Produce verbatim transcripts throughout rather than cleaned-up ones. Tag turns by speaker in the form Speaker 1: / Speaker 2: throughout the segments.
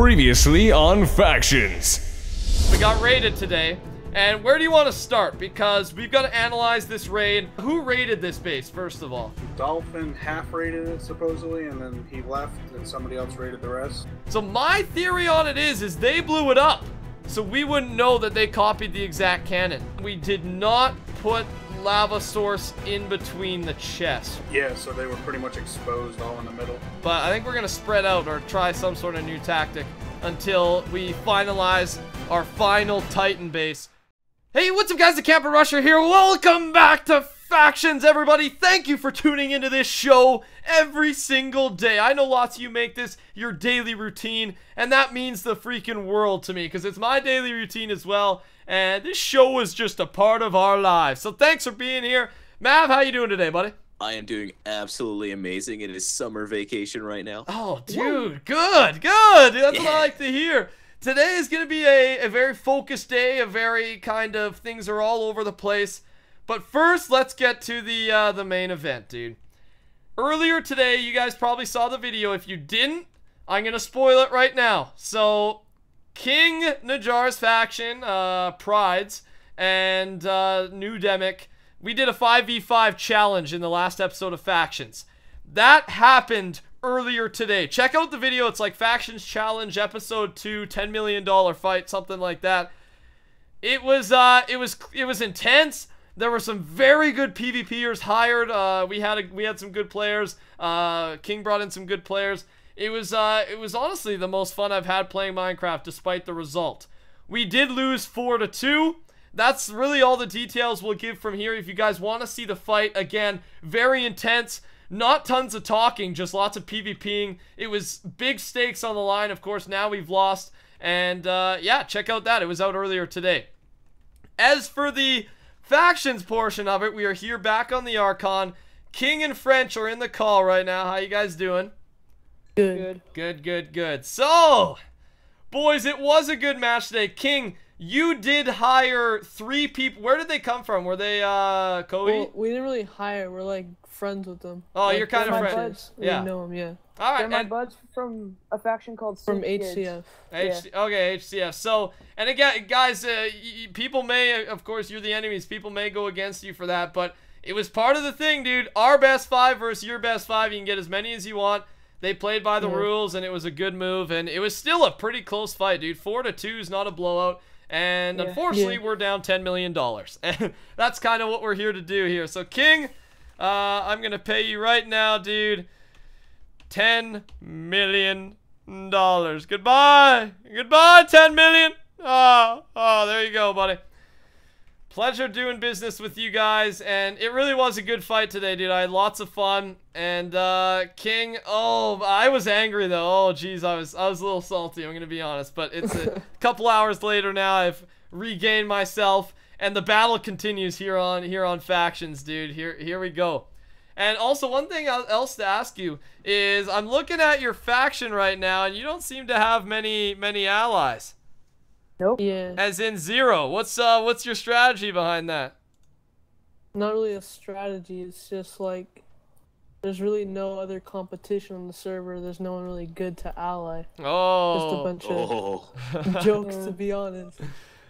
Speaker 1: Previously on Factions.
Speaker 2: We got raided today, and where do you want to start? Because we've got to analyze this raid. Who raided this base, first of all?
Speaker 3: Dolphin half raided it, supposedly, and then he left, and somebody else raided the rest.
Speaker 2: So my theory on it is, is they blew it up. So we wouldn't know that they copied the exact cannon. We did not put lava source in between the chests.
Speaker 3: Yeah, so they were pretty much exposed all in the middle.
Speaker 2: But I think we're gonna spread out or try some sort of new tactic until we finalize our final Titan base. Hey, what's up guys, the Camper Rusher here. Welcome back to Factions, everybody. Thank you for tuning into this show every single day. I know lots of you make this your daily routine, and that means the freaking world to me, because it's my daily routine as well, and this show is just a part of our lives. So thanks for being here. Mav, how you doing today, buddy?
Speaker 4: I am doing absolutely amazing. It is summer vacation right now.
Speaker 2: Oh, dude, good, good. That's
Speaker 4: Yeah.
Speaker 2: what I like to hear. Today is going to be a, a very focused day, a very kind of things are all over the place. But first, let's get to the uh, the main event, dude. Earlier today, you guys probably saw the video. If you didn't, I'm going to spoil it right now. So, King Najar's faction, uh, Prides, and uh, New Demic, we did a five v five challenge in the last episode of Factions. That happened earlier today. Check out the video. It's like Factions Challenge Episode two, ten million dollar fight, something like that. It was, uh, it was, it was intense. There were some very good PvPers hired. Uh, we had a, we had some good players. Uh, King brought in some good players. It was uh, it was honestly the most fun I've had playing Minecraft, despite the result. We did lose four to two. That's really all the details we'll give from here. If you guys want to see the fight again, very intense. Not tons of talking, just lots of PvPing. It was big stakes on the line. Of course, now we've lost, and uh, yeah, check out that. It was out earlier today. As for the Factions portion of it, we are here back on the Archon. King and French are in the call right now. How you guys doing?
Speaker 5: Good.
Speaker 2: Good, good, good. So, boys, it was a good match today. King, you did hire three people. Where did they come from? Were they, uh, Cody?
Speaker 5: Well, we didn't really hire. We're like friends with them.
Speaker 2: Oh,
Speaker 5: like,
Speaker 2: you're kind
Speaker 5: they're
Speaker 2: of
Speaker 5: my
Speaker 2: friends.
Speaker 5: buds.
Speaker 2: Yeah.
Speaker 5: We know them, yeah.
Speaker 2: All right.
Speaker 6: They're my
Speaker 2: and
Speaker 6: buds from a faction called
Speaker 5: From
Speaker 6: Six
Speaker 5: H
Speaker 6: Kids.
Speaker 5: C F.
Speaker 2: H C okay, H C F. So, and again, guys, uh, y people may, of course, you're the enemies. People may go against you for that, but it was part of the thing, dude. Our best five versus your best five. You can get as many as you want. They played by the
Speaker 5: Yeah.
Speaker 2: rules, and it was a good move, and it was still a pretty close fight, dude. Four to two is not a blowout, and
Speaker 6: Yeah.
Speaker 2: unfortunately,
Speaker 5: Yeah.
Speaker 2: we're down ten million dollars. And that's kind of what we're here to do here. So, King, uh, I'm gonna pay you right now, dude. ten million dollars. Goodbye. Goodbye, ten million. Oh, oh, there you go, buddy. Pleasure doing business with you guys, and it really was a good fight today, dude. I had lots of fun, and uh, King, oh, I was angry though. Oh, geez, I was, I was a little salty. I'm gonna be honest, but it's a couple hours later now. I've regained myself, and the battle continues here on here on Factions, dude. Here, here we go. And also, one thing else to ask you is, I'm looking at your faction right now, and you don't seem to have many many allies.
Speaker 6: Nope.
Speaker 5: Yeah.
Speaker 2: As in zero. What's uh what's your strategy behind that?
Speaker 5: Not really a strategy. It's just like there's really no other competition on the server. There's no one really good to ally. Just a
Speaker 2: Oh,
Speaker 5: bunch of
Speaker 4: Oh,
Speaker 5: jokes, to be honest.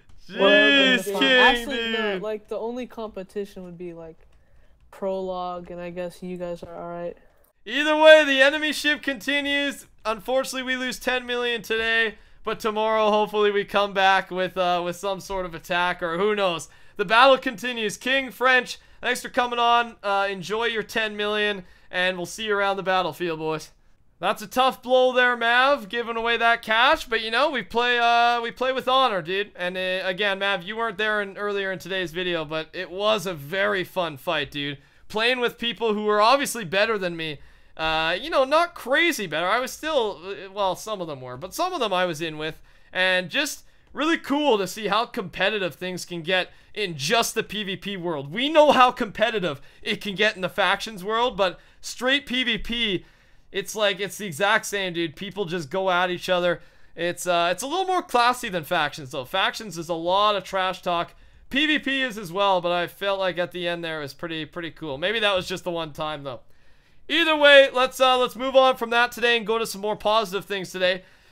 Speaker 2: jeez,
Speaker 5: Fun.
Speaker 2: King,
Speaker 5: Actually, no.
Speaker 2: dude.
Speaker 5: Like the only competition would be like Prologue, and I guess you guys are all right.
Speaker 2: Either way, the enemy ship continues. Unfortunately, we lose ten million today, but tomorrow, hopefully, we come back with uh with some sort of attack, or who knows. The battle continues. King, French, thanks for coming on. Uh, enjoy your ten million, and we'll see you around the battlefield, boys. That's a tough blow there, Mav, giving away that cash, but you know, we play uh we play with honor, dude. And uh, again, Mav, you weren't there in, earlier in today's video, but it was a very fun fight, dude. Playing with people who were obviously better than me. Uh, you know, not crazy better. I was still, well, some of them were, but some of them I was in with, and just really cool to see how competitive things can get in just the PvP world. We know how competitive it can get in the Factions world, but straight PvP, it's like, it's the exact same, dude. People just go at each other. It's, uh, it's a little more classy than Factions, though. Factions is a lot of trash talk. PvP is as well, but I felt like at the end there it was pretty, pretty cool. Maybe that was just the one time, though. Either way, let's uh, let's move on from that today and go to some more positive things today.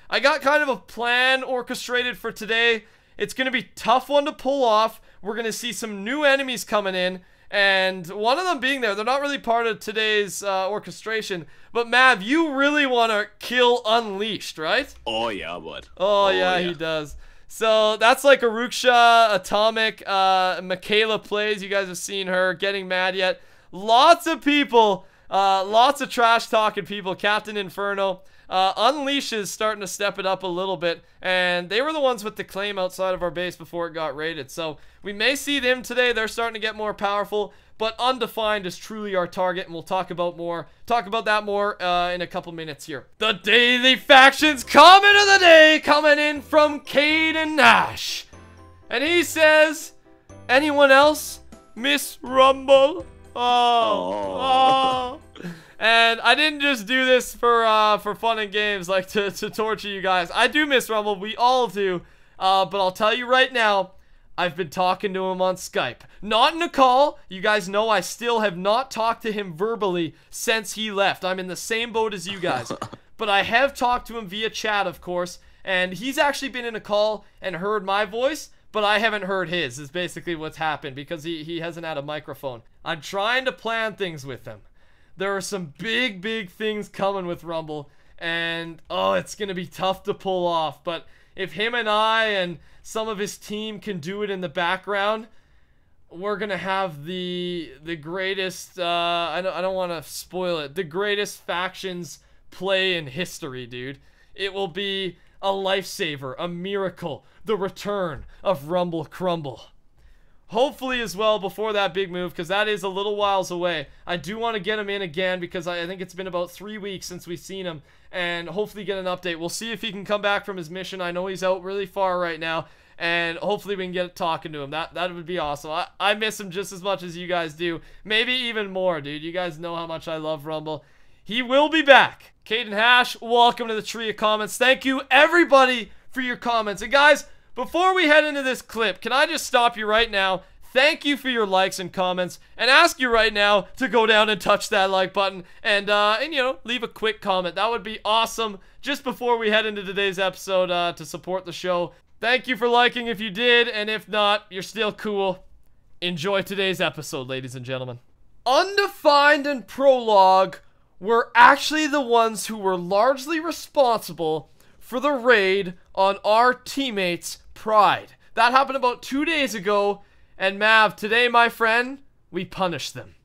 Speaker 2: I got kind of a plan orchestrated for today. It's going to be a tough one to pull off. We're going to see some new enemies coming in. And one of them being there, they're not really part of today's uh, orchestration. But Mav, you really want to kill Unleashed, right?
Speaker 4: Oh yeah, bud.
Speaker 2: Oh,
Speaker 4: Oh,
Speaker 2: yeah,
Speaker 4: yeah.
Speaker 2: he does. So that's like a Ruksha, Atomic, uh, Michaela plays. You guys have seen her. Getting Mad Yet. Lots of people, uh, lots of trash talking people. Captain Inferno. Uh, Unleash is starting to step it up a little bit, and they were the ones with the claim outside of our base before it got raided. So we may see them today. They're starting to get more powerful, but Undefined is truly our target, and we'll talk about more, talk about that more uh, in a couple minutes here. The Daily Factions comment of the day coming in from Caden Nash, and he says, "Anyone else miss Rumble?" Oh, oh. And I didn't just do this for uh, for fun and games, like to, to torture you guys. I do miss Rumble, we all do. Uh, but I'll tell you right now, I've been talking to him on Skype. Not in a call. You guys know I still have not talked to him verbally since he left. I'm in the same boat as you guys. But I have talked to him via chat, of course. And he's actually been in a call and heard my voice, but I haven't heard his, is basically what's happened, because he, he hasn't had a microphone. I'm trying to plan things with him. There are some big, big things coming with Rumble, and oh, it's going to be tough to pull off. But if him and I and some of his team can do it in the background, we're going to have the the greatest, uh, I don't, I don't want to spoil it, the greatest factions play in history, dude. It will be a lifesaver, a miracle, the return of Rumble Crumble. Hopefully as well before that big move, because that is a little whiles away. I do want to get him in again, because I, I think it's been about three weeks since we've seen him, and hopefully get an update. We'll see if he can come back from his mission. I know he's out really far right now, and hopefully we can get talking to him. That that would be awesome. I, I miss him just as much as you guys do. Maybe even more, dude. You guys know how much I love Rumble. He will be back. Caden Hash, welcome to the Tree of Comments. Thank you, everybody, for your comments. And guys, before we head into this clip, can I just stop you right now? Thank you for your likes and comments, and ask you right now to go down and touch that like button and, uh, and you know, leave a quick comment. That would be awesome just before we head into today's episode uh, to support the show. Thank you for liking if you did, and if not, you're still cool. Enjoy today's episode, ladies and gentlemen. Undefined and Prologue were actually the ones who were largely responsible for the raid on our teammates' Pride. That happened about two days ago, and Mav, today, my friend, we punished them.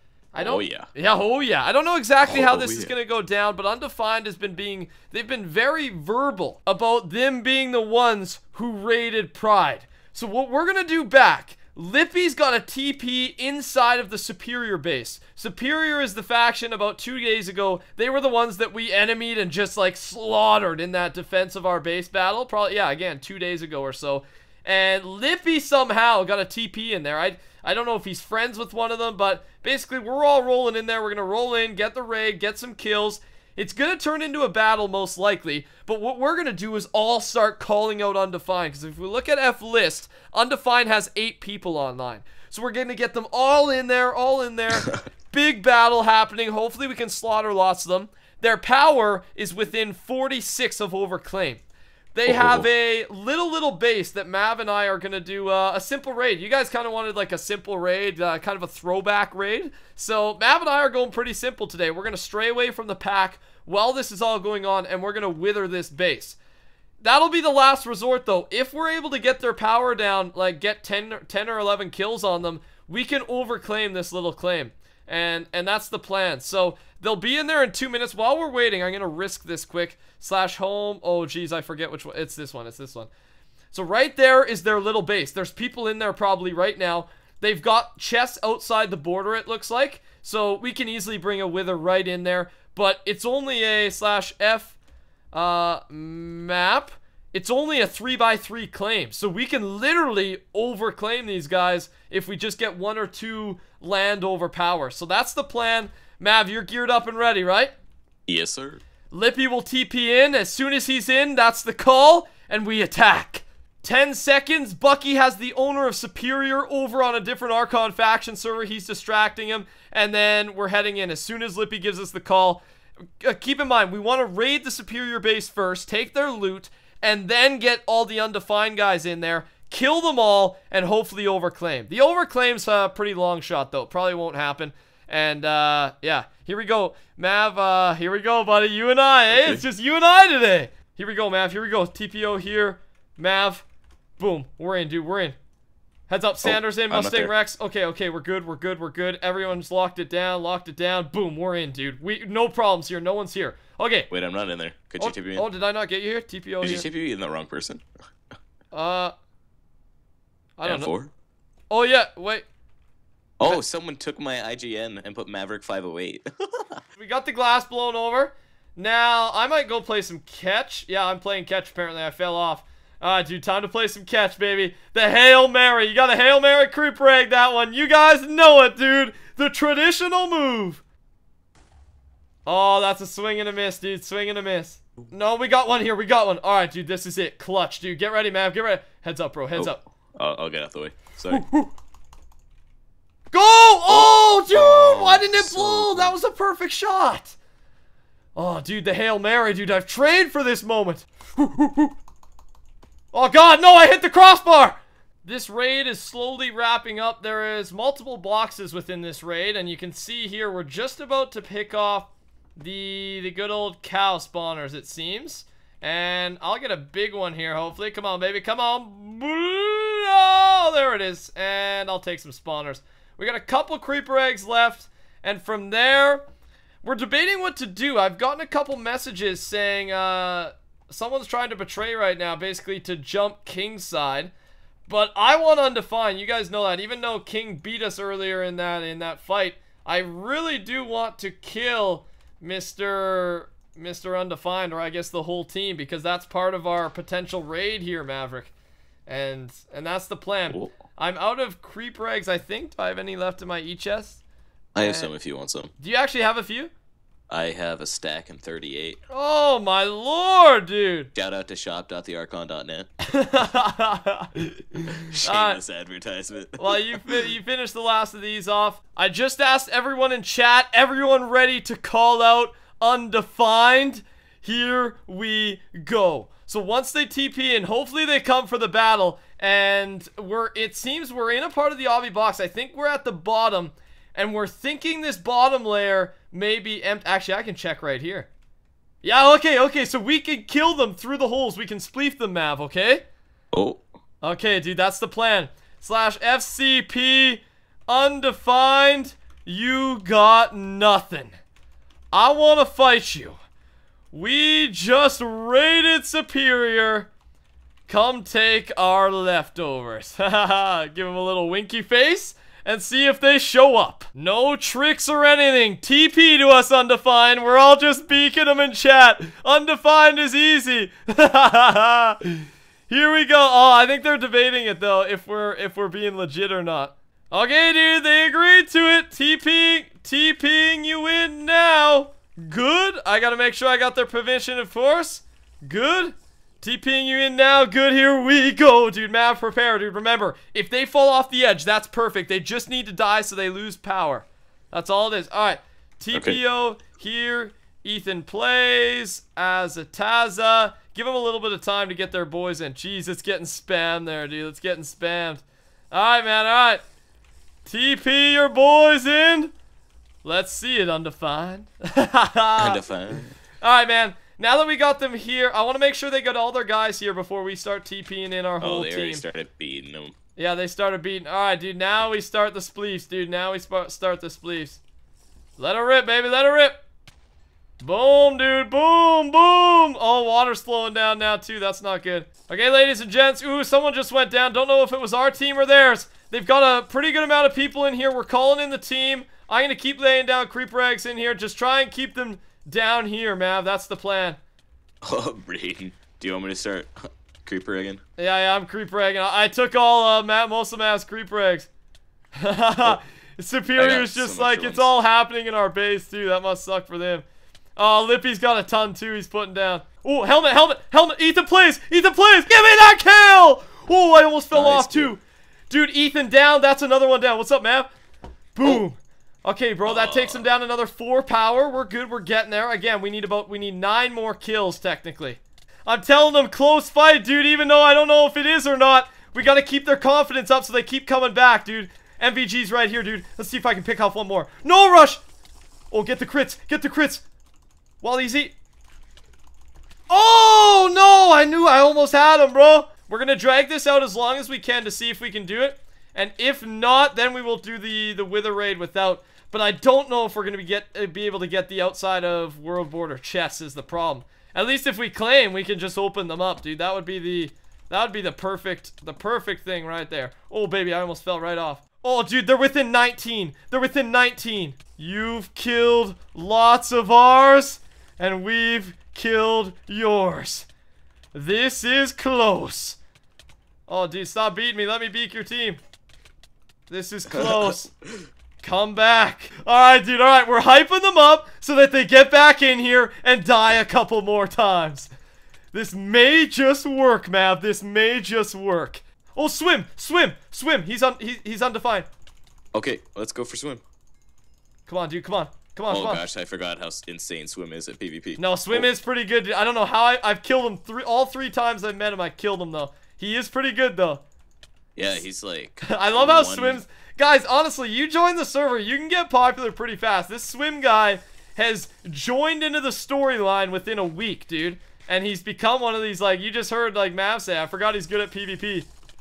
Speaker 2: I don't,
Speaker 4: Oh, yeah.
Speaker 2: Yeah, oh, yeah. I don't know exactly how
Speaker 4: Oh,
Speaker 2: this is
Speaker 4: yeah.
Speaker 2: going to go down, but Undefined has been being, they've been very verbal about them being the ones who raided Pride. So what we're going to do back, Lippy's got a T P inside of the Superior base. Superior is the faction about two days ago. They were the ones that we enemied and just like slaughtered in that defense of our base battle. Probably, yeah, again, two days ago or so. And Lippy somehow got a T P in there. I, I don't know if he's friends with one of them, but basically we're all rolling in there. We're going to roll in, get the raid, get some kills. It's going to turn into a battle most likely, but what we're going to do is all start calling out Undefined, because if we look at F list, Undefined has eight people online. So we're going to get them all in there, all in there. Big battle happening. Hopefully we can slaughter lots of them. Their power is within forty-six of Overclaim. They have a little, little base that Mav and I are going to do uh, a simple raid. You guys kind of wanted like a simple raid, uh, kind of a throwback raid. So Mav and I are going pretty simple today. We're going to stray away from the pack while this is all going on, and we're going to wither this base. That'll be the last resort, though. If we're able to get their power down, like get ten, ten or eleven kills on them, we can overclaim this little claim. And and that's the plan. So they'll be in there in two minutes. While we're waiting, I'm going to risk this quick. Slash home. Oh, geez, I forget which one. It's this one. It's this one. So right there is their little base. There's people in there probably right now. They've got chests outside the border, it looks like. So we can easily bring a wither right in there. But it's only a slash F uh, map. It's only a three by three claim. So we can literally overclaim these guys if we just get one or two land over power. So that's the plan. Mav, you're geared up and ready, right?
Speaker 4: Yes, sir.
Speaker 2: Lippy will T P in. As soon as he's in, that's the call, and we attack. ten seconds. Bucky has the owner of Superior over on a different Archon faction server. He's distracting him, and then we're heading in. As soon as Lippy gives us the call, uh, keep in mind, we want to raid the Superior base first, take their loot, and then get all the undefined guys in there, kill them all, and hopefully overclaim. The overclaim's a pretty long shot, though. Probably won't happen. And, uh, yeah. Here we go. Mav, uh, here we go, buddy. You and I, eh?
Speaker 4: Okay.
Speaker 2: It's just you and I today. Here we go, Mav. Here we go. T P O here. Mav. Boom. We're in, dude. We're in. Heads up. Sanders in.
Speaker 4: I'm not
Speaker 2: Mustang
Speaker 4: there.
Speaker 2: Rex. Okay, okay. We're good. We're good. We're good. Everyone's locked it down. Locked it down. Boom. We're in, dude. We No problems here. No one's here. Okay.
Speaker 4: Wait, I'm not in there. Could
Speaker 2: Oh,
Speaker 4: you T P me in?
Speaker 2: oh, did I not get you here? T P O
Speaker 4: Did
Speaker 2: here.
Speaker 4: you T P me in the wrong person?
Speaker 2: Uh, I don't
Speaker 4: M
Speaker 2: know.
Speaker 4: four?
Speaker 2: Oh, yeah. Wait.
Speaker 4: Oh, someone took my I G N and put Maverick five oh eight.
Speaker 2: We got the glass blown over. Now, I might go play some catch. Yeah, I'm playing catch, apparently. I fell off. Alright, dude, time to play some catch, baby. The Hail Mary. You got a Hail Mary creep rag, that one. You guys know it, dude. The traditional move. Oh, that's a swing and a miss, dude. Swing and a miss. No, we got one here. We got one. Alright, dude, this is it. Clutch, dude. Get ready, man. Get ready. Heads up, bro. Heads
Speaker 4: Oh,
Speaker 2: up.
Speaker 4: I'll, I'll get out the way. Sorry.
Speaker 2: Go! Oh, dude!
Speaker 4: Oh,
Speaker 2: Why didn't it
Speaker 4: so
Speaker 2: blow?
Speaker 4: good.
Speaker 2: That was a perfect shot. Oh, dude, the Hail Mary, dude. I've trained for this moment. Oh, God, no, I hit the crossbar. This raid is slowly wrapping up. There is multiple boxes within this raid, and you can see here we're just about to pick off the, the good old cow spawners, it seems. And I'll get a big one here, hopefully. Come on, baby. Come on. Oh, there it is. And I'll take some spawners. We got a couple creeper eggs left, and from there, we're debating what to do. I've gotten a couple messages saying uh, someone's trying to betray right now, basically to jump King's side, but I want Undefined. You guys know that. Even though King beat us earlier in that in that fight, I really do want to kill Mister Mister Undefined, or I guess the whole team, because that's part of our potential raid here, Maverick, and and that's the plan.
Speaker 4: Cool.
Speaker 2: I'm out of creeper eggs, I think. Do I have any left in my e-chest?
Speaker 4: I have
Speaker 2: Uh,
Speaker 4: some if you want some.
Speaker 2: Do you actually have a few?
Speaker 4: I have a stack and thirty-eight.
Speaker 2: Oh, my lord, dude.
Speaker 4: Shout out to shop dot the archon dot net.
Speaker 2: uh,
Speaker 4: Shameless advertisement.
Speaker 2: well, you, fi you finished the last of these off. I just asked everyone in chat, everyone ready to call out Undefined. Here we go. So once they T P in, hopefully they come for the battle. And we're it seems we're in a part of the obby box. I think we're at the bottom. And we're thinking this bottom layer may be empty. Actually, I can check right here. Yeah, okay, okay. So we can kill them through the holes. We can spleef them, Mav, okay?
Speaker 4: Oh.
Speaker 2: Okay, dude, that's the plan. Slash F C P Undefined. You got nothing. I want to fight you. We just raided Superior. Come take our leftovers. Haha, give them a little winky face and see if they show up. No tricks or anything. T P to us, Undefined. We're all just beaking them in chat. Undefined is easy. Here we go. Oh, I think they're debating it though, if we're if we're being legit or not. Okay, dude, they agreed to it. TPing, TPing you in now. Good. I gotta make sure I got their permission, of course. Good. TPing you in now. Good. Here we go, dude. Mav, prepare, dude. Remember, if they fall off the edge, that's perfect. They just need to die so they lose power. That's all it is. All right. T P O okay. Here. Ethan plays as a Taza. Give them a little bit of time to get their boys in. Jeez, it's getting spammed there, dude. It's getting spammed. All right, man. All right. T P your boys in. Let's see it, Undefined.
Speaker 4: Undefined.
Speaker 2: All right, man. Now that we got them here, I want to make sure they got all their guys here before we start TPing in our whole
Speaker 4: oh, they
Speaker 2: team.
Speaker 4: already started beating them.
Speaker 2: Yeah, they started beating. All right, dude. Now we start the spleefs, dude. Now we start the spleefs. Let her rip, baby. Let her rip. Boom, dude. Boom, boom. Oh, water's slowing down now, too. That's not good. Okay, ladies and gents. Ooh, someone just went down. Don't know if it was our team or theirs. They've got a pretty good amount of people in here. We're calling in the team. I'm going to keep laying down creeper eggs in here. Just try and keep them down here, Mav. That's the plan.
Speaker 4: Oh, Braden. Do you want me to start creeper egging?
Speaker 2: Yeah, yeah, I'm creeper egging. I, I took all, uh, Matt, most of Mav's creeper eggs. oh, Superior's just so like, it's all happening in our base, too. That must suck for them. Oh, Lippy's got a ton, too. He's putting down. Oh, helmet, helmet, helmet. Ethan plays. Ethan plays. Give me that kill. Oh, I almost fell
Speaker 4: nice,
Speaker 2: off, too. Dude, Ethan down. That's another one down. What's up, Mav? Boom. Okay, bro, that takes him down another four power. We're good. We're getting there. Again, we need about we need nine more kills technically. I'm telling them close fight, dude. Even though I don't know if it is or not, we gotta keep their confidence up so they keep coming back, dude. M V G's right here, dude. Let's see if I can pick off one more. No rush. Oh, get the crits. Get the crits. While he's eat. Oh no! I knew I almost had him, bro. We're gonna drag this out as long as we can to see if we can do it. And if not, then we will do the the Wither raid without. But I don't know if we're gonna be get uh, be able to get the outside of world border chests is the problem. At least if we claim, we can just open them up, dude. That would be the that would be the perfect the perfect thing right there. Oh baby, I almost fell right off. Oh dude, they're within nineteen. They're within nineteen. You've killed lots of ours, and we've killed yours. This is close. Oh dude, stop beating me. Let me beat your team. This is close. Come back. Alright, dude. Alright, we're hyping them up so that they get back in here and die a couple more times. This may just work, Mav. This may just work. Oh, swim. Swim. Swim. He's un he, he's undefined.
Speaker 4: Okay, let's go for swim.
Speaker 2: Come on, dude. Come on. Come on,
Speaker 4: oh
Speaker 2: come on.
Speaker 4: gosh, I forgot how insane swim is at PvP.
Speaker 2: No, swim
Speaker 4: oh.
Speaker 2: is pretty good, dude. I don't know how I, I've killed him three all three times I've met him. I killed him, though. He is pretty good, though.
Speaker 4: Yeah, he's like...
Speaker 2: I love how
Speaker 4: one...
Speaker 2: swims... Guys, honestly, you join the server, you can get popular pretty fast. This swim guy has joined into the storyline within a week, dude. And he's become one of these, like, you just heard, like, Mav say, I forgot he's good at PvP.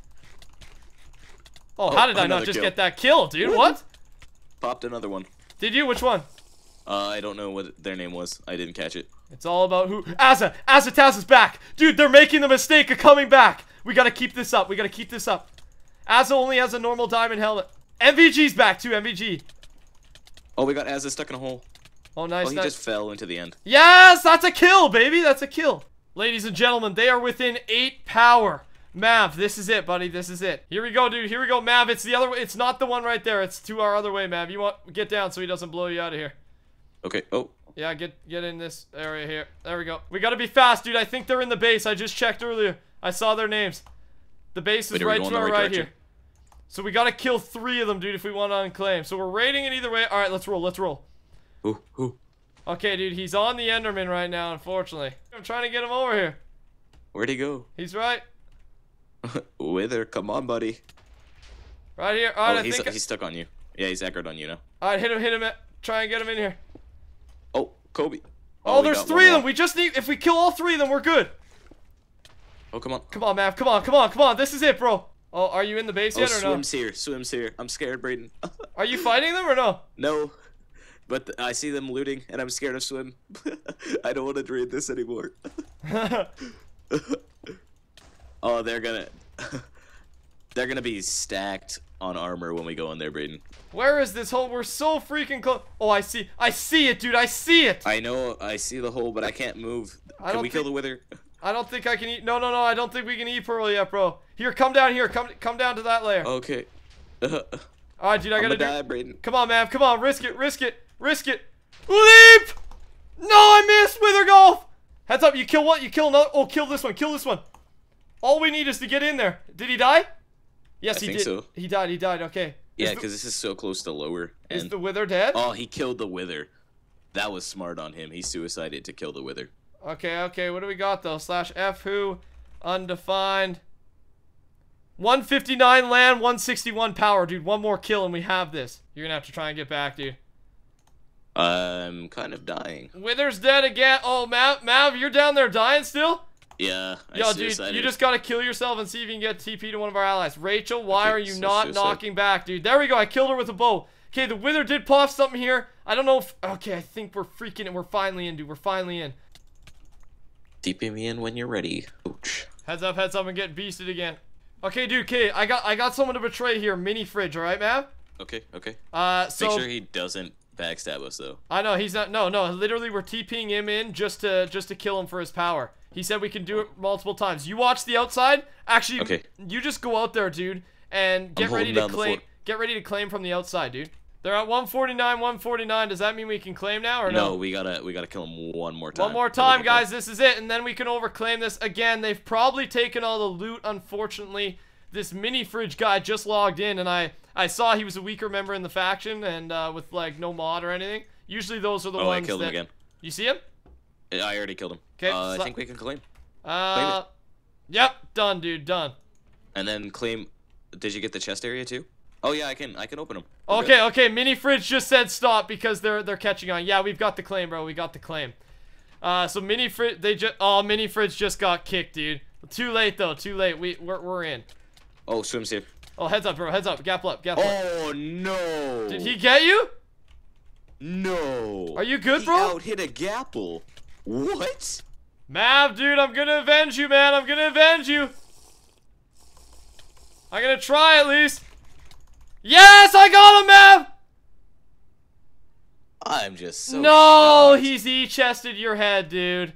Speaker 2: Oh, how
Speaker 4: Oh,
Speaker 2: did I not
Speaker 4: another
Speaker 2: just
Speaker 4: kill.
Speaker 2: get that kill, dude? What?
Speaker 4: Popped another one.
Speaker 2: Did you? Which one?
Speaker 4: Uh, I don't know what their name was. I didn't catch it.
Speaker 2: It's all about who... Azza! Azza is back! Dude, they're making the mistake of coming back! We gotta keep this up. We gotta keep this up. Azza only has a normal diamond helmet. M V G's back too, M V G.
Speaker 4: Oh, we got Azza stuck in a hole.
Speaker 2: Oh, nice,
Speaker 4: Oh, he
Speaker 2: nice.
Speaker 4: just fell into the end.
Speaker 2: Yes, that's a kill, baby. That's a kill. Ladies and gentlemen, they are within eight power. Mav, this is it, buddy. This is it. Here we go, dude. Here we go, Mav. It's the other way. It's not the one right there. It's to our other way, Mav. You want get down so he doesn't blow you out of here.
Speaker 4: Okay. Oh.
Speaker 2: Yeah, get get in this area here. There we go. We gotta be fast, dude. I think they're in the base. I just checked earlier. I saw their names. The base is
Speaker 4: Wait, are we
Speaker 2: right
Speaker 4: going
Speaker 2: to
Speaker 4: the
Speaker 2: our
Speaker 4: right
Speaker 2: right
Speaker 4: direction?
Speaker 2: here. So we gotta kill three of them, dude, if we want to unclaim. So we're raiding it either way. All right, let's roll. Let's roll.
Speaker 4: Ooh, ooh.
Speaker 2: Okay, dude. He's on the Enderman right now, unfortunately. I'm trying to get him over here.
Speaker 4: Where'd he go?
Speaker 2: He's right.
Speaker 4: Wither, come on, buddy.
Speaker 2: Right here. All right,
Speaker 4: oh,
Speaker 2: I
Speaker 4: he's,
Speaker 2: think.
Speaker 4: he's stuck on you. Yeah, he's aggroed on you now.
Speaker 2: All right, hit him, hit him. Try and get him in here.
Speaker 4: Oh, Kobe.
Speaker 2: Oh,
Speaker 4: we
Speaker 2: there's
Speaker 4: got
Speaker 2: three
Speaker 4: one
Speaker 2: of them.
Speaker 4: more.
Speaker 2: We just need. If we kill all three of them, we're good.
Speaker 4: Oh, come on.
Speaker 2: Come on, Mav. Come on, come on, come on. This is it, bro. Oh, are you in the base
Speaker 4: Oh,
Speaker 2: yet or no?
Speaker 4: swim's here. Swim's here. I'm scared, Brayden.
Speaker 2: Are you fighting them or no?
Speaker 4: No. But th I see them looting, and I'm scared of swim. I don't want to raid this anymore. Oh, they're gonna... they're gonna be stacked on armor when we go in there, Brayden.
Speaker 2: Where is this hole? We're so freaking close. Oh, I see. I see it, dude. I see it.
Speaker 4: I know, I see the hole, but I can't move.
Speaker 2: I
Speaker 4: Can
Speaker 2: don't
Speaker 4: we kill
Speaker 2: think-
Speaker 4: the wither?
Speaker 2: I don't think I can eat. No, no, no. I don't think we can eat pearl yet, bro. Here, come down here. Come, come down to that layer.
Speaker 4: Okay.
Speaker 2: All right, dude. I
Speaker 4: I'm
Speaker 2: gotta
Speaker 4: gonna
Speaker 2: do.
Speaker 4: die, Brayden.
Speaker 2: Come on, man. Come on. Risk it. Risk it. Risk it. Leap! No, I missed. Wither golf. Heads up. You kill what? You kill another. Oh, kill this one. Kill this one. All we need is to get in there. Did he die? Yes,
Speaker 4: I
Speaker 2: he
Speaker 4: think
Speaker 2: did.
Speaker 4: so.
Speaker 2: He died. He died. Okay.
Speaker 4: Yeah,
Speaker 2: Is the-
Speaker 4: because this is so close to lower.
Speaker 2: Is
Speaker 4: And
Speaker 2: the wither dead?
Speaker 4: oh, he killed the wither. That was smart on him. He suicided to kill the wither.
Speaker 2: Okay, okay. What do we got though? Slash F who? Undefined. one fifty-nine land, one sixty-one power, dude. One more kill and we have this. You're gonna have to try and get back, dude.
Speaker 4: I'm kind of dying.
Speaker 2: Wither's dead again. Oh, Mav, Mav, you're down there dying still?
Speaker 4: Yeah, I
Speaker 2: Yo, dude,
Speaker 4: suicided.
Speaker 2: you just gotta kill yourself and see if you can get T P to one of our allies. Rachel, why
Speaker 4: Okay,
Speaker 2: are you
Speaker 4: so
Speaker 2: not
Speaker 4: suicide.
Speaker 2: knocking back, dude? There we go. I killed her with a bow. Okay, the Wither did pop something here. I don't know if... Okay, I think we're freaking... We're finally in, dude. We're finally in.
Speaker 4: T P me in when you're ready. Ouch.
Speaker 2: Heads up, heads up, and get beasted again. Okay, dude, okay, I got I got someone to betray here. Mini fridge, alright, Mav?
Speaker 4: Okay, okay.
Speaker 2: Uh, so...
Speaker 4: Make sure he doesn't backstab us, though.
Speaker 2: I know, he's not... No, no, literally we're TPing him in just to just to kill him for his power. He said we can do it multiple times. You watch the outside. Actually,
Speaker 4: Okay.
Speaker 2: you just go out there, dude, and get
Speaker 4: I'm
Speaker 2: ready
Speaker 4: holding
Speaker 2: to
Speaker 4: down the
Speaker 2: claim...
Speaker 4: fort.
Speaker 2: Get ready to claim from the outside, dude. They're at one forty-nine, one forty-nine. Does that mean we can claim now or no?
Speaker 4: No, we gotta we gotta kill him one more time.
Speaker 2: One more
Speaker 4: Then we
Speaker 2: time,
Speaker 4: can
Speaker 2: guys.
Speaker 4: claim.
Speaker 2: This is it, and then we can overclaim this again. They've probably taken all the loot. Unfortunately, this mini fridge guy just logged in, and I I saw he was a weaker member in the faction and uh, with like no mod or anything. Usually those are the
Speaker 4: Oh,
Speaker 2: ones
Speaker 4: I killed
Speaker 2: that...
Speaker 4: him again.
Speaker 2: You see him?
Speaker 4: I already killed him.
Speaker 2: Okay.
Speaker 4: Uh, I
Speaker 2: sla-
Speaker 4: think we can claim.
Speaker 2: Uh, yep, done, dude, done.
Speaker 4: And then claim. Did you get the chest area too? Oh yeah, I can. I can open them.
Speaker 2: Okay, okay. Mini Fridge just said stop because they're they're catching on. Yeah, we've got the claim, bro. We got the claim. Uh, so Mini Fridge, they just oh Mini Fridge just got kicked, dude. Too late though. Too late. We we're we're in.
Speaker 4: Oh, Swim's here.
Speaker 2: Oh, heads up, bro. Heads up. Gap up. Gap up.
Speaker 4: Oh no!
Speaker 2: Did he get you?
Speaker 4: No.
Speaker 2: Are you good,
Speaker 4: he
Speaker 2: bro?
Speaker 4: Out hit a Gapple. What?
Speaker 2: Mav, dude, I'm gonna avenge you, man. I'm gonna avenge you. I'm gonna try at least. Yes, I got him, Mav.
Speaker 4: I'm just so
Speaker 2: No,
Speaker 4: shocked.
Speaker 2: he's e-chested your head, dude.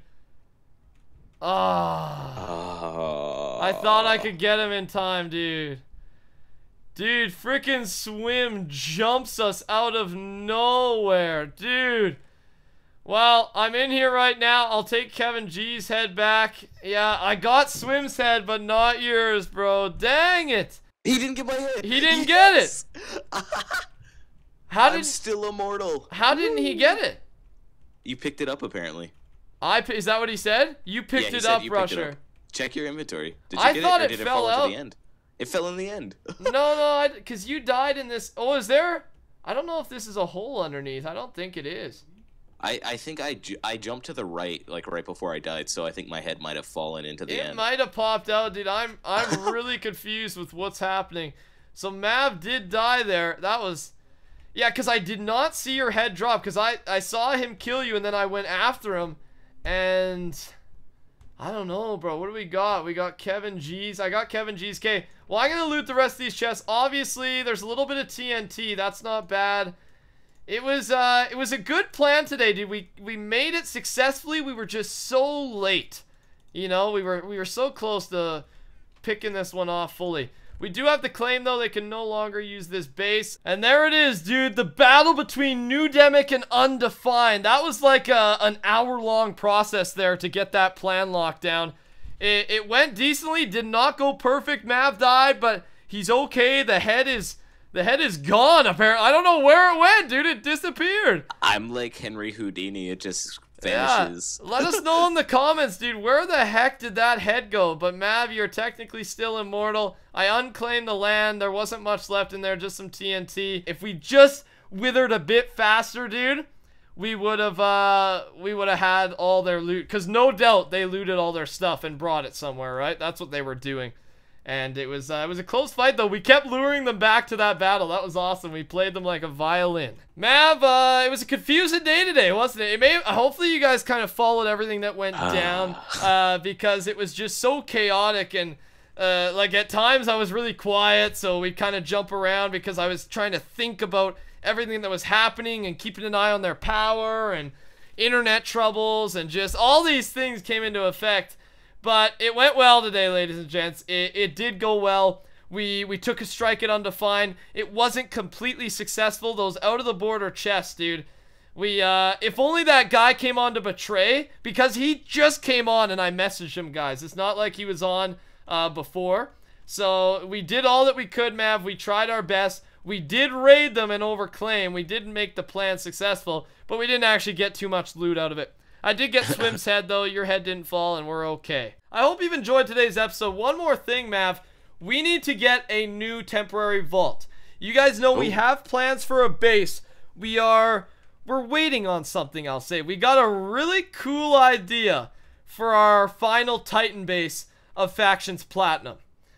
Speaker 2: Ah.
Speaker 4: Oh.
Speaker 2: I thought I could get him in time, dude. Dude, freaking Swim jumps us out of nowhere, dude. Well, I'm in here right now. I'll take Kevin G's head back. Yeah, I got Swim's head, but not yours, bro. Dang it.
Speaker 4: He didn't get my head.
Speaker 2: He didn't
Speaker 4: Yes!
Speaker 2: get it. How
Speaker 4: I'm
Speaker 2: did
Speaker 4: still immortal.
Speaker 2: How didn't he get it?
Speaker 4: You picked it up apparently.
Speaker 2: I pi- is that what he said? You picked
Speaker 4: yeah, he
Speaker 2: it
Speaker 4: said
Speaker 2: up,
Speaker 4: you picked it
Speaker 2: Rusher.
Speaker 4: up. Check your inventory. Did you
Speaker 2: I
Speaker 4: get
Speaker 2: thought
Speaker 4: it, or
Speaker 2: it
Speaker 4: did
Speaker 2: fell
Speaker 4: it fall
Speaker 2: out.
Speaker 4: into the end? It fell in the end.
Speaker 2: No, no, because you died in this. Oh, is there? I don't know if this is a hole underneath. I don't think it is.
Speaker 4: I, I think I, ju I jumped to the right, like right before I died, so I think my head might have fallen into the
Speaker 2: It
Speaker 4: end.
Speaker 2: might have popped out, dude. I'm I'm really confused with what's happening. So Mav did die there. That was, yeah, because I did not see your head drop. Because I I saw him kill you, and then I went after him, and I don't know, bro. What do we got? We got Kevin G's. I got Kevin G's. Okay. Well, I'm gonna loot the rest of these chests. Obviously, there's a little bit of T N T. That's not bad. It was uh, it was a good plan today, dude. We we made it successfully. We were just so late, you know. We were we were so close to picking this one off fully. We do have the claim though. They can no longer use this base, and there it is, dude. The battle between New Demic and Undefined. That was like a, an hour-long process there to get that plan locked down. It it went decently. Did not go perfect. Mav died, but he's okay. The head is. The head is gone, apparently. I don't know where it went, dude. It disappeared.
Speaker 4: I'm like Henry Houdini. It just
Speaker 2: Yeah.
Speaker 4: vanishes.
Speaker 2: Let us know in the comments, dude. Where the heck did that head go? But Mav, you're technically still immortal. I unclaimed the land. There wasn't much left in there, just some T N T. If we just withered a bit faster, dude, we would have uh we would have had all their loot. Cause no doubt they looted all their stuff and brought it somewhere, right? That's what they were doing. And it was uh, it was a close fight though. We kept luring them back to that battle. That was awesome. We played them like a violin. Mav, uh, it was a confusing day today, wasn't it? It may hopefully you guys kind of followed everything that went down uh, because it was just so chaotic and uh, like at times I was really quiet, so we kind of jump around because I was trying to think about everything that was happening and keeping an eye on their power and internet troubles and just all these things came into effect. But it went well today, ladies and gents. It, it did go well. We we took a strike at Undefined. It wasn't completely successful. Those out of the border chests, dude. We uh, if only that guy came on to betray, because he just came on and I messaged him, guys. It's not like he was on uh, before. So we did all that we could, Mav. We tried our best. We did raid them and overclaim. We didn't make the plan successful, but we didn't actually get too much loot out of it. I did get Swim's head, though. Your head didn't fall, and we're okay. I hope you've enjoyed today's episode. One more thing, Mav. We need to get a new temporary vault. You guys know we have plans for a base. We are... We're waiting on something, I'll say. We got a really cool idea for our final Titan base of Factions Platinum.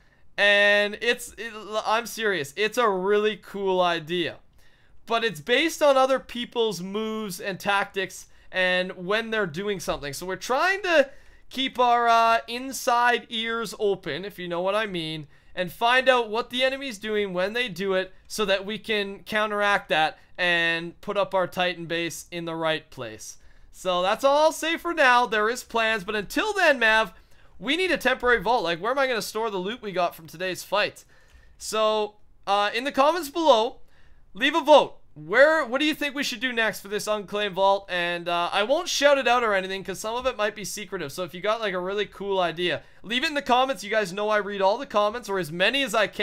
Speaker 2: And it's... It, I'm serious. It's a really cool idea. But it's based on other people's moves and tactics and when they're doing something. So we're trying to keep our uh, inside ears open, if you know what I mean, and find out what the enemy's doing when they do it so that we can counteract that and put up our Titan base in the right place. So that's all I'll say for now. There is plans, but until then, Mav, we need a temporary vault. Like, where am I going to store the loot we got from today's fight? So, uh, in the comments below, leave a vote. Where, what do you think we should do next for this unclaimed vault? And uh, I won't shout it out or anything because some of it might be secretive. So if you got like a really cool idea, leave it in the comments. You guys know I read all the comments, or as many as I can.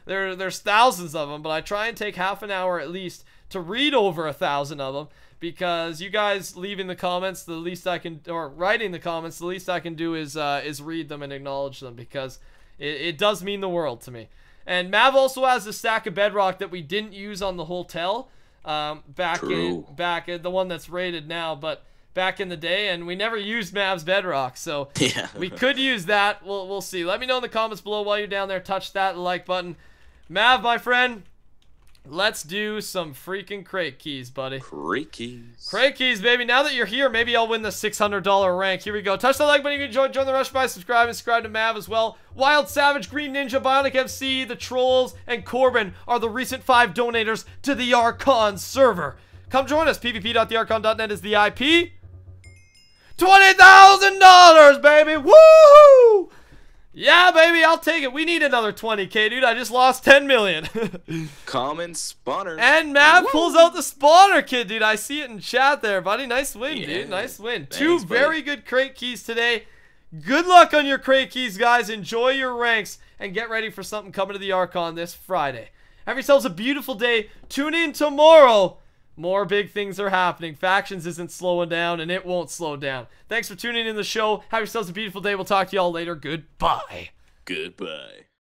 Speaker 2: There, there's thousands of them, but I try and take half an hour at least to read over a thousand of them, because you guys leaving the comments, the least I can, or writing the comments, the least I can do is uh, is read them and acknowledge them, because it, it does mean the world to me. And Mav also has a stack of bedrock that we didn't use on the hotel, um, back
Speaker 4: True.
Speaker 2: in back in the one that's rated now, but back in the day, and we never used Mav's bedrock, so
Speaker 4: Yeah.
Speaker 2: we could use that. We'll we'll see. Let me know in the comments below while you're down there. Touch that like button. Mav, my friend, let's do some freaking crate keys, buddy.
Speaker 4: Crate keys.
Speaker 2: Crate keys, baby. Now that you're here, maybe I'll win the six hundred dollar rank. Here we go. Touch the like button. You can join, join the rush by subscribe and subscribe to Mav as well. Wild Savage, Green Ninja, Bionic F C, the Trolls, and Corbin are the recent five donators to the Archon server. Come join us. P V P dot the archon dot net is the I P. twenty thousand dollars, baby. Woohoo! Yeah, baby, I'll take it. We need another twenty K, dude. I just lost ten million.
Speaker 4: Common spawner.
Speaker 2: And Matt pulls out the spawner kit, dude. I see it in chat there, buddy. Nice win,
Speaker 4: Yeah.
Speaker 2: dude. Nice win.
Speaker 4: Thanks,
Speaker 2: Two
Speaker 4: buddy.
Speaker 2: very good crate keys today. Good luck on your crate keys, guys. Enjoy your ranks and get ready for something coming to the Archon this Friday. Have yourselves a beautiful day. Tune in tomorrow. More big things are happening. Factions isn't slowing down, and it won't slow down. Thanks for tuning in the show. Have yourselves a beautiful day. We'll talk to y'all later. Goodbye.
Speaker 4: Goodbye.